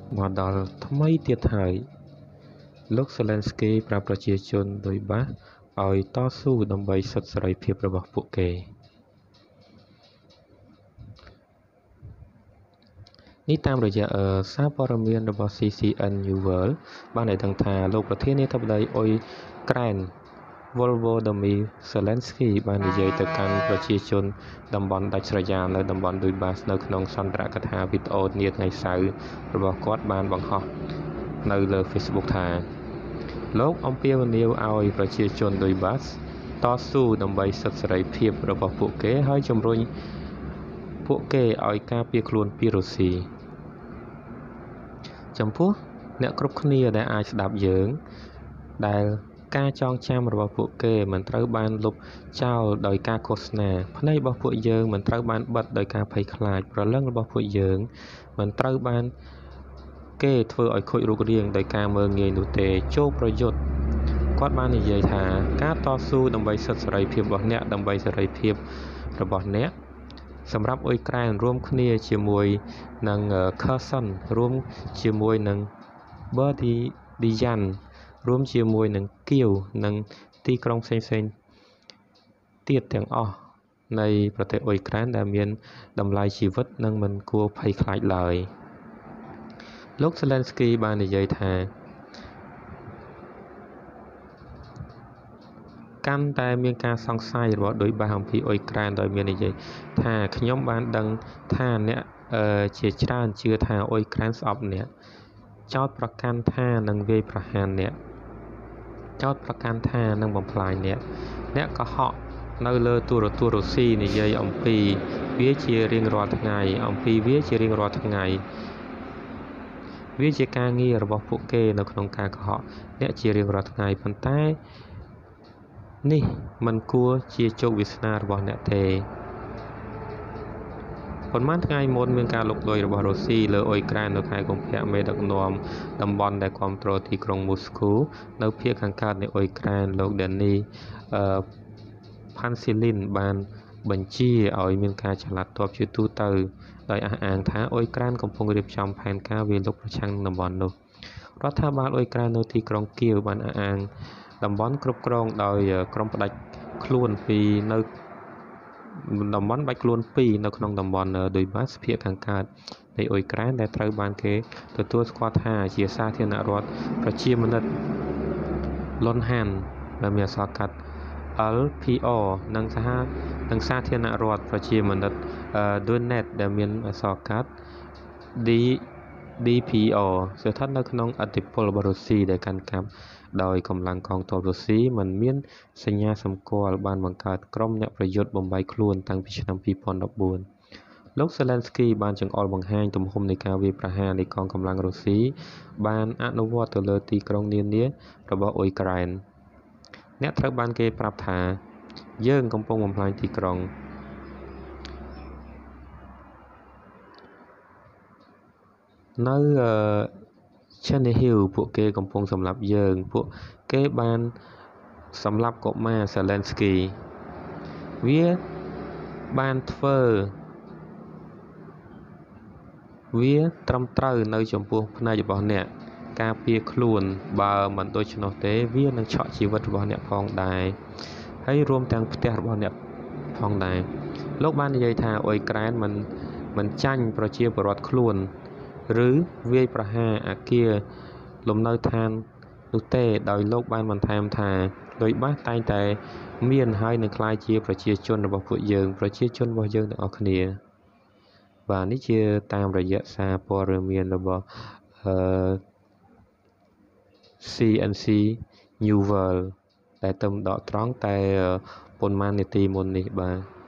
មកដល់ថ្មីទៀតហើយលោក Zelensky ប្រាប់ប្រជាជនដោយបាសឲ្យតស៊ូដើម្បីសិទ្ធិសេរីភាពរបស់ពួកគេនេះតាមរយៈសារព័ត៌មានរបស់ CCN New World បានឲ្យដឹងថាលោកប្រធានាធិបតីអ៊ុយក្រែន Volodymyr Zelensky បាននិយាយទៅកាន់ប្រជាជនតំបន់ដាច់ស្រយាលនៅតំបន់ Donbas នៅក្នុងសន្ទរកថាវីដេអូនាថ្ងៃសៅរ៍របស់គាត់បានបង្ហោះនៅលើ Facebook ថាលោកអំពាវនាវឲ្យប្រជាជន Donbas តស៊ូដើម្បីសិទ្ធិសេរីភាពរបស់ពួកគេហើយជំរុញពួកគេឲ្យការពារខ្លួនពីរុស្ស៊ីចំពោះអ្នកគ្រប់គ្នាដែលអាចស្ដាប់យើងដែលការចងចាំរបស់ពួកគេមិនត្រូវបានលុបចោលដោយការឃោសនាភ្នែករបស់ពួកយើងមិនត្រូវបានបិទដោយការភ័យខ្លាចព្រលឹងរបស់ពួកយើងមិនត្រូវបានគេធ្វើឲ្យខូចរូបរាងដោយការមើលងាយនោះទេចូលប្រយុទ្ធគាត់បាននិយាយថាការតស៊ូដើម្បីសិទ្ធិសេរីភាពរបស់អ្នកដើម្បីសេរីភាពរបស់អ្នកសម្រាប់អ៊ុយក្រែនរួមគ្នាជាមួយនឹង Kherson រួមជាមួយនឹង Berdyansk រួមជាមួយនឹងគៀវនិងទីក្រុងផ្សេងៗទៀតទាំងអស់នៃប្រទេសអ៊ុយក្រែនដែលមានតម្លៃជីវិតនិងមិនគួរភ័យខ្លាចឡើយលោក Zelensky បាននិយាយថាកាន់តែមានការសង្ស័យរបស់ដោយបាសអំពីអ៊ុយក្រែនដោយមាននិយាយថាខ្ញុំបានដឹងថាអ្នកជាច្រើនជឿថាអ៊ុយក្រែនស្អប់អ្នកចោទប្រកាន់ថានឹងវាយប្រហារអ្នកចោទប្រកាន់ថានឹងបំផ្លាញអ្នកកុហកនៅលើទូរទស្សន៍រុស្ស៊ីនិយាយអំពីវាជារៀងរាល់ថ្ងៃវាជាការងាររបស់ពួកគេនៅក្នុងការកុហកអ្នកជារៀងរាល់ថ្ងៃប៉ុន្តែនេះមិនគួរជាជោគវាសនារបស់អ្នកទេប៉ុន្មានថ្ងៃមុនមានការលុកលុយរបស់រុស្ស៊ីលើអ៊ុយក្រែននៅខែកុម្ភៈមេដឹកនាំតំបន់ដែលគ្រប់គ្រងទីក្រុងមូស្គូនៅភាគខាងកើតនៃអ៊ុយក្រែនលោក Denis Pancilin បានបញ្ជាឲ្យមានការចល័តទ័ពជាទូទៅដោយអះអាងថាអ៊ុយក្រែនកំពុងរៀបចំផែនការវាយលុកប្រឆាំងតំបន់នោះរដ្ឋាភិបាលអ៊ុយក្រែននៅទីក្រុងគៀវបានអះអាងតំបន់គ្រប់គ្រងដោយក្រុមផ្ដាច់ខ្លួននៅតំបន់បាច់ខ្លួន2នៅក្នុងតំបន់Donbasភាគខាងកើតនៃអ៊ុយក្រែនដែលត្រូវបានគេទទួលស្គាល់ថាជាសាធារណរដ្ឋប្រជាមានិត Luhansk ដែលមានអក្សរកាត់ LPR និងសាធារណរដ្ឋប្រជាមានិតDonetsk ដែលមានអក្សរកាត់ DPR ស្ថិតនៅក្នុងឥទ្ធិពលរបស់រុស្ស៊ីដែលកាន់កាប់ដោយកម្លាំងកងទ័ពរុស្ស៊ីមិនមានសញ្ញាសម្គាល់បានបង្កើតក្រុមអ្នកប្រយុទ្ធបំបីខ្លួនតាំងពីឆ្នាំ2014លោក Zelensky បានចង្អុលបង្ហាញទំហំនៃការវាយប្រហារនៃកងកម្លាំងរុស្ស៊ីបានអនុវត្តទៅលើទីក្រុងនានារបស់អ៊ុយក្រែនអ្នកត្រូវបានគេប្រាប់ថាយើងកំពុងបំផ្លាញទីក្រុងនៅChernihiv ពួកគេកំពុងសម្លាប់យើងពួកគេបានសម្លាប់កុមារ Zelensky វាបានធ្វើវាត្រឹមត្រូវនៅចំពោះផ្នែករបស់អ្នកការពារខ្លួនបើមិនដូច្នោះទេវានឹងឆក់ជីវិតរបស់អ្នកផងដែរហើយរួមទាំងផ្ទះរបស់អ្នកផងដែរលោកបាននិយាយថាអ៊ុយក្រែនមិនចាញ់ប្រជាពលរដ្ឋខ្លួនឬវាយប្រហារអគារលំនៅឋាននោះទេដោយលោកបានបន្ថែមថាដោយបាសតែងតែមានហើយនឹងក្លាយជាប្រជាជនរបស់ពួកយើងប្រជាជនរបស់យើងទាំងអស់គ្នាបាទនេះជាតាមរយៈសារព័ត៌មានរបស់ CNC New World ដែលទៅដកត្រង់តែប៉ុន្មាននាទីមុននេះបាទ